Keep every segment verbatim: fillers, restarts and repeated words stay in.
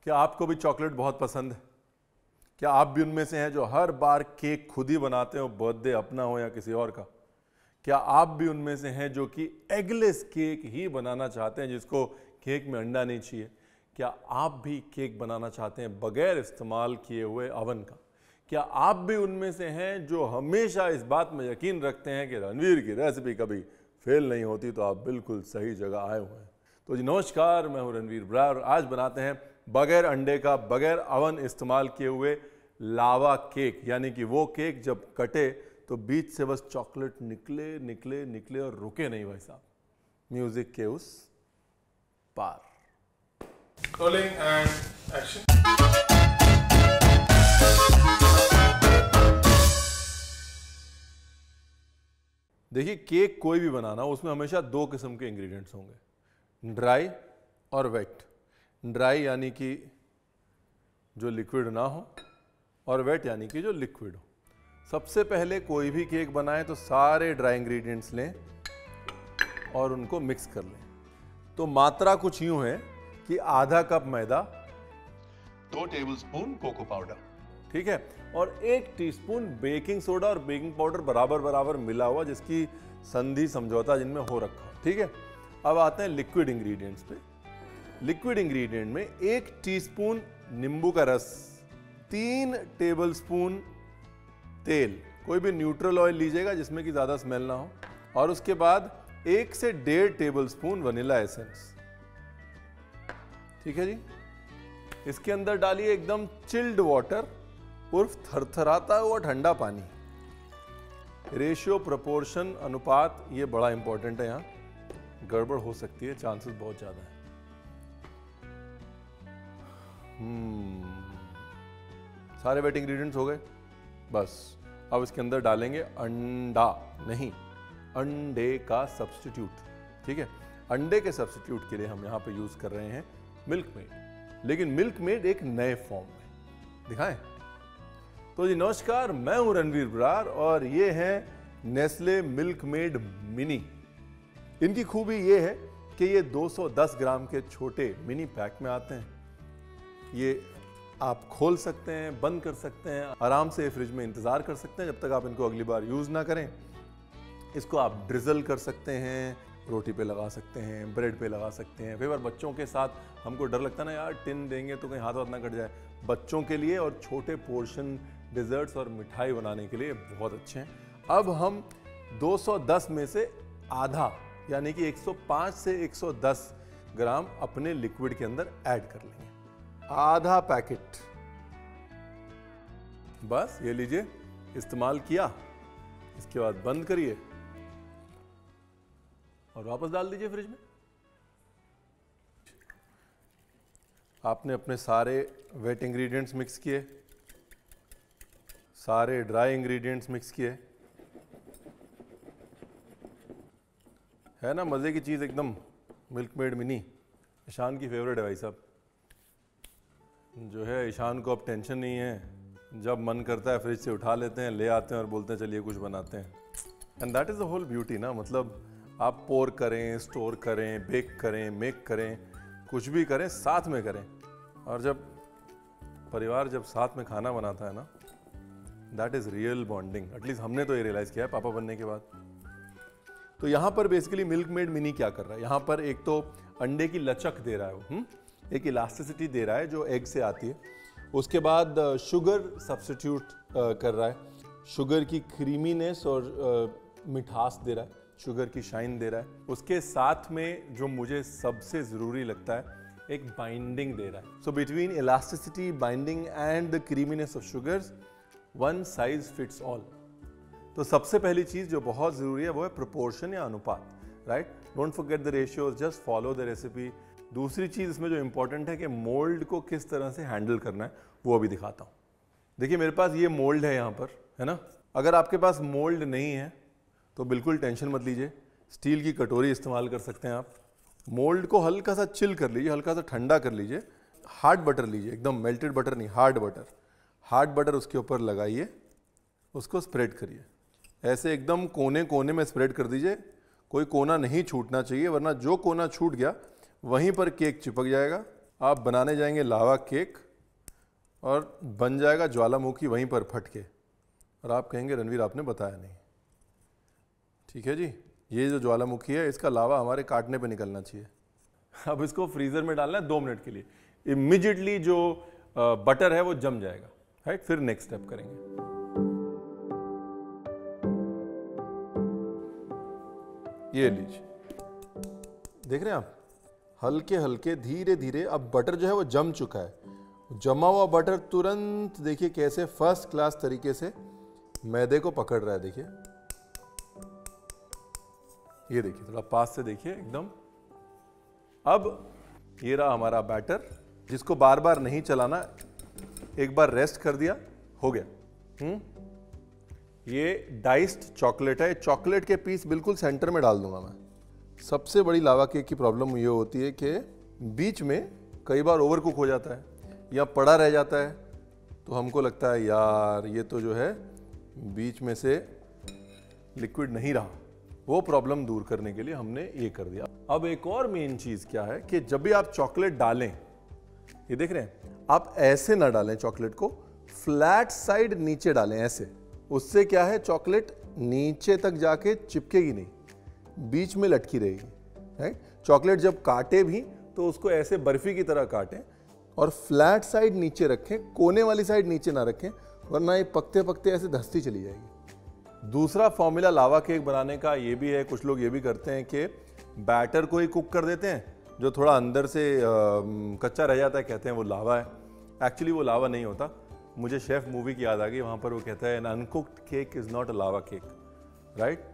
क्या आपको भी चॉकलेट बहुत पसंद है? क्या आप भी उनमें से हैं जो हर बार केक खुद ही बनाते हो, बर्थडे अपना हो या किसी और का? क्या आप भी उनमें से हैं जो कि एगलेस केक ही बनाना चाहते हैं, जिसको केक में अंडा नहीं चाहिए? क्या आप भी केक बनाना चाहते हैं बगैर इस्तेमाल किए हुए ओवन का? क्या आप भी उनमें से हैं जो हमेशा इस बात में यकीन रखते हैं कि रणवीर की रेसिपी कभी फेल नहीं होती? तो आप बिल्कुल सही जगह आए हुए हैं। तो जी नमस्कार, मैं हूं रणवीर ब्रार। आज बनाते हैं बगैर अंडे का, बगैर ओवन इस्तेमाल किए हुए लावा केक, यानी कि वो केक जब कटे तो बीच से बस चॉकलेट निकले निकले निकले और रुके नहीं भाई साहब, म्यूजिक के उस पार। Rolling and action. देखिए, केक कोई भी बनाना हो उसमें हमेशा दो किस्म के इंग्रेडिएंट्स होंगे, ड्राई और वेट। ड्राई यानी कि जो लिक्विड ना हो, और वेट यानी कि जो लिक्विड हो। सबसे पहले कोई भी केक बनाए तो सारे ड्राई इंग्रेडिएंट्स लें और उनको मिक्स कर लें। तो मात्रा कुछ यूं है कि आधा कप मैदा, दो टेबलस्पून कोको पाउडर, ठीक है, और एक टीस्पून बेकिंग सोडा और बेकिंग पाउडर बराबर बराबर मिला हुआ, जिसकी संधि समझौता जिनमें हो रखा हो, ठीक है। अब आते हैं लिक्विड इंग्रेडिएंट्स पे। लिक्विड इंग्रेडिएंट में एक टीस्पून नींबू का रस, तीन टेबलस्पून तेल, कोई भी न्यूट्रल ऑयल लीजिएगा जिसमें कि ज्यादा स्मेल ना हो, और उसके बाद एक से डेढ़ टेबलस्पून वनीला एसेंस, ठीक है जी। इसके अंदर डालिए एकदम चिल्ड वाटर उर्फ थरथराता हुआ ठंडा पानी। रेशियो, प्रोपोर्शन, अनुपात ये बड़ा इंपॉर्टेंट है, यहां गड़बड़ हो सकती है, चांसेस बहुत ज्यादा है। हम्म सारे वेट इंग्रेडिएंट्स हो गए, बस अब इसके अंदर डालेंगे अंडा, नहीं अंडे का सब्स्टिट्यूट, ठीक है। अंडे के सब्स्टिट्यूट के लिए हम यहां पे यूज कर रहे हैं मिल्क मेड, लेकिन मिल्क मेड एक नए फॉर्म में। दिखाएं? तो जी नमस्कार, मैं हूं रणवीर ब्रार और ये है नेस्ले मिल्क मेड मिनी। इनकी खूबी ये है कि ये दो सौ दस ग्राम के छोटे मिनी पैक में आते हैं। ये आप खोल सकते हैं, बंद कर सकते हैं, आराम से फ्रिज में इंतजार कर सकते हैं जब तक आप इनको अगली बार यूज ना करें। इसको आप ड्रिजल कर सकते हैं, रोटी पे लगा सकते हैं, ब्रेड पे लगा सकते हैं। कई बार बच्चों के साथ हमको डर लगता है ना यार, टिन देंगे तो कहीं हाथ हाथ ना कट जाए। बच्चों के लिए और छोटे पोर्शन डिजर्ट्स और मिठाई बनाने के लिए बहुत अच्छे हैं। अब हम दो सौ दस में से आधा, यानी कि एक सौ पाँच से एक सौ दस ग्राम अपने लिक्विड के अंदर ऐड कर लेंगे। आधा पैकेट, बस ये लीजिए, इस्तेमाल किया, इसके बाद बंद करिए और वापस डाल दीजिए फ्रिज में। आपने अपने सारे वेट इंग्रेडिएंट्स मिक्स किए, सारे ड्राई इंग्रेडिएंट्स मिक्स किए, है ना मजे की चीज एकदम। मिल्क मेड मिनी ईशान की फेवरेट है भाई साहब। जो है ईशान को अब टेंशन नहीं है, जब मन करता है फ्रिज से उठा लेते हैं, ले आते हैं और बोलते हैं चलिए कुछ बनाते हैं। And that is the whole beauty ना, मतलब आप पोर करें, स्टोर करें, बेक करें, मेक करें, कुछ भी करें साथ में करें। और जब परिवार जब साथ में खाना बनाता है ना, that is real bonding. At least हमने तो ये रियलाइज किया है पापा बनने के बाद। तो यहाँ पर बेसिकली मिल्क मेड मिनी क्या कर रहा है, यहाँ पर एक तो अंडे की लचक दे रहा है वो, हुँ? एक इलास्टिसिटी दे रहा है जो एग से आती है। उसके बाद शुगर सब्स्टिट्यूट कर रहा है, शुगर की क्रीमीनेस और मिठास दे रहा है, शुगर की शाइन दे रहा है। उसके साथ में जो मुझे सबसे ज़रूरी लगता है, एक बाइंडिंग दे रहा है। So between elasticity, binding and the creaminess of sugars, one size fits all. तो सबसे पहली चीज़ जो बहुत ज़रूरी है वो है प्रोपोर्शन या अनुपात, right. Don't forget the ratios, just follow the recipe. दूसरी चीज़ इसमें जो इंपॉर्टेंट है कि मोल्ड को किस तरह से हैंडल करना है, वो अभी दिखाता हूँ। देखिए मेरे पास ये मोल्ड है यहाँ पर, है ना। अगर आपके पास मोल्ड नहीं है तो बिल्कुल टेंशन मत लीजिए, स्टील की कटोरी इस्तेमाल कर सकते हैं आप। मोल्ड को हल्का सा चिल कर लीजिए, हल्का सा ठंडा कर लीजिए, हार्ड बटर लीजिए, एकदम मेल्टेड बटर नहीं, हार्ड बटर। हार्ड बटर उसके ऊपर लगाइए, उसको स्प्रेड करिए, ऐसे एकदम कोने कोने में स्प्रेड कर दीजिए। कोई कोना नहीं छूटना चाहिए, वरना जो कोना छूट गया वहीं पर केक चिपक जाएगा। आप बनाने जाएंगे लावा केक और बन जाएगा ज्वालामुखी वहीं पर फट के, और आप कहेंगे रणवीर आपने बताया नहीं। ठीक है जी, ये जो ज्वालामुखी है इसका लावा हमारे काटने पे निकलना चाहिए। अब इसको फ्रीजर में डालना है दो मिनट के लिए, इमीडिएटली जो बटर है वो जम जाएगा, राइट। फिर नेक्स्ट स्टेप करेंगे। ये लीजिए, देख रहे हैं आप, हल्के हल्के धीरे धीरे अब बटर जो है वो जम चुका है। जमा हुआ बटर तुरंत देखिए कैसे फर्स्ट क्लास तरीके से मैदे को पकड़ रहा है। देखिए, ये देखिए, थोड़ा पास से देखिए एकदम। अब ये रहा हमारा बैटर, जिसको बार बार नहीं चलाना, एक बार रेस्ट कर दिया, हो गया। हम्म ये डाइस्ड चॉकलेट है, चॉकलेट के पीस बिल्कुल सेंटर में डाल दूंगा मैं। सबसे बड़ी लावा केक की प्रॉब्लम ये होती है कि बीच में कई बार ओवर कुक हो जाता है या पड़ा रह जाता है, तो हमको लगता है यार ये तो जो है बीच में से लिक्विड नहीं रहा। वो प्रॉब्लम दूर करने के लिए हमने ये कर दिया। अब एक और मेन चीज क्या है कि जब भी आप चॉकलेट डालें, ये देख रहे हैं, आप ऐसे ना डालें चॉकलेट को, फ्लैट साइड नीचे डालें ऐसे। उससे क्या है, चॉकलेट नीचे तक जाके चिपकेगी नहीं, बीच में लटकी रहेगी, राइट। चॉकलेट जब काटे भी तो उसको ऐसे बर्फी की तरह काटें और फ्लैट साइड नीचे रखें, कोने वाली साइड नीचे ना रखें, वरना ये पकते पकते ऐसे धंसती चली जाएगी। दूसरा फॉर्मूला लावा केक बनाने का ये भी है, कुछ लोग ये भी करते हैं कि बैटर को ही कुक कर देते हैं, जो थोड़ा अंदर से आ, कच्चा रह जाता है, कहते हैं वो लावा है। एक्चुअली वो लावा नहीं होता। मुझे शेफ मूवी की याद आ गई, वहाँ पर वो कहता है an uncooked cake is not a lava cake, right.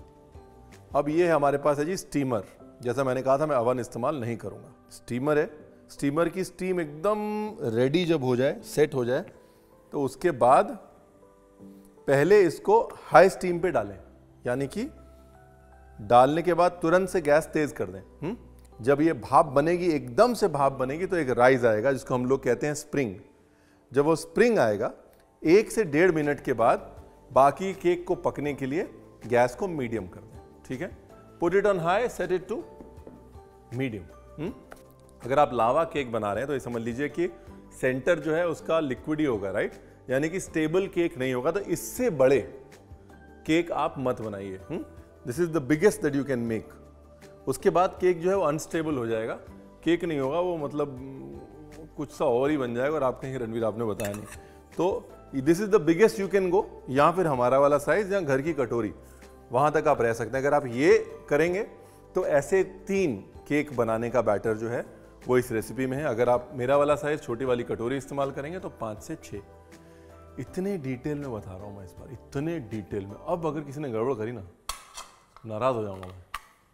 अब ये हमारे पास है जी स्टीमर। जैसा मैंने कहा था मैं अवन इस्तेमाल नहीं करूँगा, स्टीमर है। स्टीमर की स्टीम एकदम रेडी जब हो जाए, सेट हो जाए, तो उसके बाद पहले इसको हाई स्टीम पे डालें, यानी कि डालने के बाद तुरंत से गैस तेज कर दें। हुँ? जब ये भाप बनेगी, एकदम से भाप बनेगी, तो एक राइज आएगा जिसको हम लोग कहते हैं स्प्रिंग। जब वो स्प्रिंग आएगा, एक से डेढ़ मिनट के बाद बाकी केक को पकने के लिए गैस को मीडियम कर दें। ठीक है, put it on high, set it to medium. अगर आप लावा केक बना रहे हैं तो ये समझ लीजिए कि सेंटर जो है उसका लिक्विड ही होगा, राइट, यानी कि स्टेबल केक नहीं होगा। तो इससे बड़े केक आप मत बनाइए। This is the biggest that you can make. उसके बाद केक जो है वो अनस्टेबल हो जाएगा, केक नहीं होगा वो, मतलब कुछ सा और ही बन जाएगा और आप कहेंगे रणवीर आपने बताया नहीं। तो this is the biggest you can go, या फिर हमारा वाला साइज या घर की कटोरी, वहां तक आप रह सकते हैं। अगर आप ये करेंगे तो ऐसे तीन केक बनाने का बैटर जो है वो इस रेसिपी में है। अगर आप मेरा वाला साइज, छोटी वाली कटोरी इस्तेमाल करेंगे तो पाँच से छः। इतने डिटेल में बता रहा हूँ मैं इस बार, इतने डिटेल में। अब अगर किसी ने गड़बड़ करी ना, नाराज हो जाऊंगा मैं।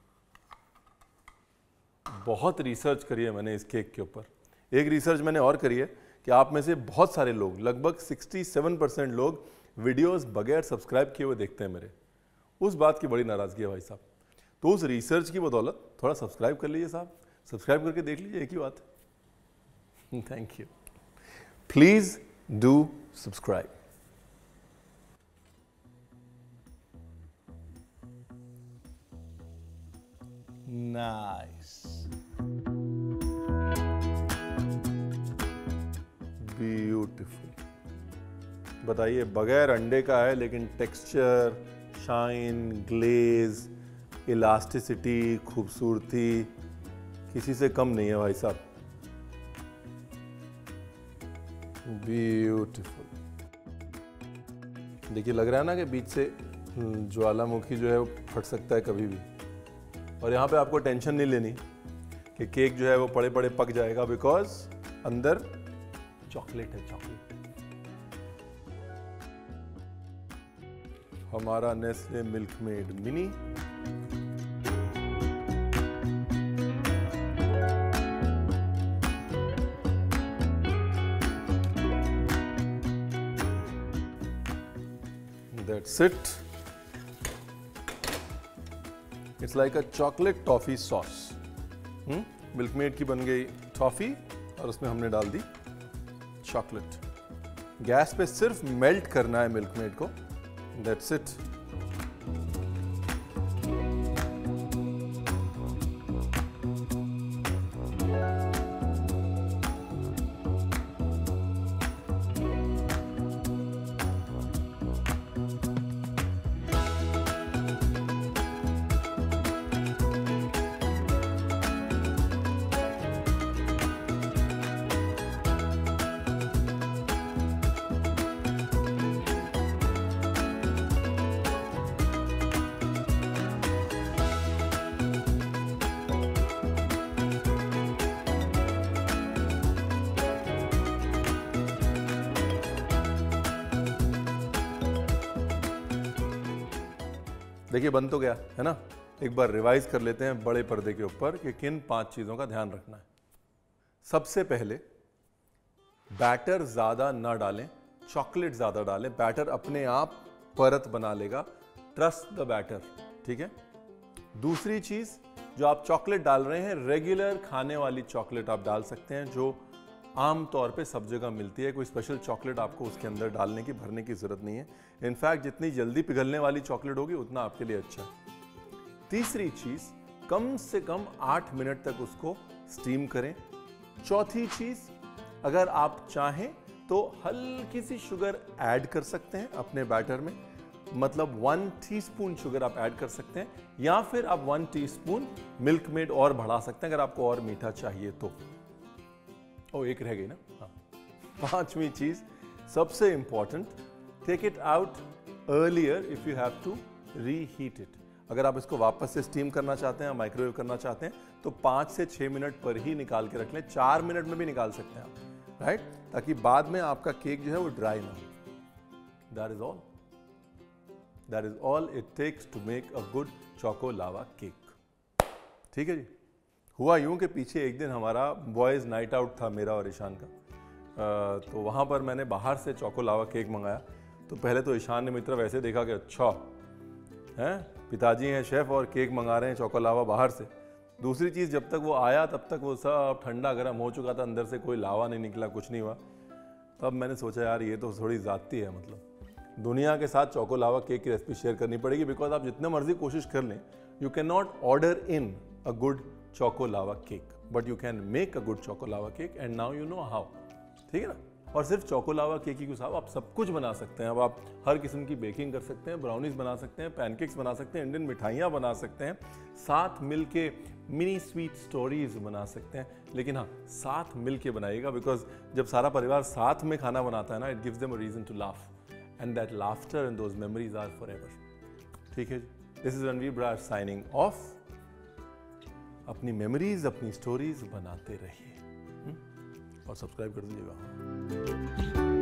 बहुत रिसर्च करी है मैंने इस केक के ऊपर। एक रिसर्च मैंने और करी है कि आप में से बहुत सारे लोग, लगभग सड़सठ परसेंट लोग वीडियोस बगैर सब्सक्राइब किए हुए देखते हैं मेरे। उस बात की बड़ी नाराजगी है भाई साहब। तो उस रिसर्च की बदौलत थोड़ा सब्सक्राइब कर लीजिए साहब, सब्सक्राइब करके देख लीजिए, एक ही बात है। Thank you. Please do subscribe. Nice, beautiful. बताइए, बगैर अंडे का है लेकिन टेक्सचर, शाइन, ग्लेज, इलास्टिसिटी, खूबसूरती किसी से कम नहीं है भाई साहब। ब्यूटीफुल। देखिए, लग रहा है ना कि बीच से ज्वालामुखी जो है वो फट सकता है कभी भी। और यहाँ पे आपको टेंशन नहीं लेनी कि केक जो है वो पड़े पड़े पक जाएगा, बिकॉज अंदर चॉकलेट है, चॉकलेट। हमारा Nestle Milkmaid mini. That's it. It's like a chocolate toffee sauce. hmm? Milkmaid की बन गई टॉफी और उसमें हमने डाल दी चॉकलेट। गैस पे सिर्फ मेल्ट करना है मिल्कमेड को। That's it. देखिए बन तो गया है ना। एक बार रिवाइज कर लेते हैं बड़े पर्दे के ऊपर कि किन पांच चीजों का ध्यान रखना है। सबसे पहले बैटर ज्यादा ना डालें, चॉकलेट ज्यादा डालें, बैटर अपने आप परत बना लेगा, ट्रस्ट द बैटर, ठीक है। दूसरी चीज, जो आप चॉकलेट डाल रहे हैं रेगुलर खाने वाली चॉकलेट आप डाल सकते हैं जो आम तौर पे सब जगह मिलती है, कोई स्पेशल चॉकलेट आपको उसके अंदर डालने की भरने की जरूरत नहीं है। इनफैक्ट जितनी जल्दी पिघलने वाली चॉकलेट होगी उतना आपके लिए अच्छा है। तीसरी चीज, कम से कम आठ मिनट तक उसको स्टीम करें। चौथी चीज, अगर आप चाहें तो हल्की सी शुगर ऐड कर सकते हैं अपने बैटर में, मतलब वन टीस्पून शुगर आप ऐड कर सकते हैं, या फिर आप वन टीस्पून मिल्क मेड और बढ़ा सकते हैं अगर आपको और मीठा चाहिए तो। ओ एक रह गई ना, हाँ। पांचवी चीज सबसे important, take it out earlier if you have to reheat it. अगर आप इसको वापस से स्टीम करना चाहते हैं, माइक्रोवेव करना चाहते हैं, तो पांच से छह मिनट पर ही निकाल के रख लें। चार मिनट में भी निकाल सकते हैं आप, राइट, ताकि बाद में आपका केक जो है वो ड्राई ना हो। That is all that is all it takes to make a good choco lava cake. ठीक है जी। हुआ यूं कि पीछे एक दिन हमारा बॉयज नाइट आउट था, मेरा और ईशान का, आ, तो वहां पर मैंने बाहर से चोको लावा केक मंगाया। तो पहले तो ईशान ने मेरी तरफ ऐसे देखा कि अच्छा है, पिताजी हैं शेफ और केक मंगा रहे हैं चोको लावा बाहर से। दूसरी चीज़, जब तक वो आया तब तक वो सब ठंडा गर्म हो चुका था, अंदर से कोई लावा नहीं निकला, कुछ नहीं हुआ। तब मैंने सोचा यार ये तो थोड़ी ज़्यादती है, मतलब दुनिया के साथ चोको लावा केक की रेसिपी शेयर करनी पड़ेगी, बिकॉज आप जितने मर्जी कोशिश कर लें, you can not order in a good choco lava cake, but you can make a good choco lava cake, and now you know how. ठीक है ना। और सिर्फ चोको लावा केक ही क्यों साहब, आप सब कुछ बना सकते हैं। अब आप हर किस्म की बेकिंग कर सकते हैं, ब्राउनीज बना सकते हैं, पैनकेक्स बना सकते हैं, इंडियन मिठाइयाँ बना सकते हैं, साथ मिल के मिनी स्वीट स्टोरीज बना सकते हैं। लेकिन हाँ, साथ मिल के बनाइएगा, बिकॉज जब सारा परिवार साथ में खाना बनाता है ना, it gives them a reason to laugh, and that laughter and those memories are forever. ठीक है जी। This is Ranveer Brar signing off. अपनी मेमोरीज, अपनी स्टोरीज बनाते रहिए और सब्सक्राइब कर दीजिएगा।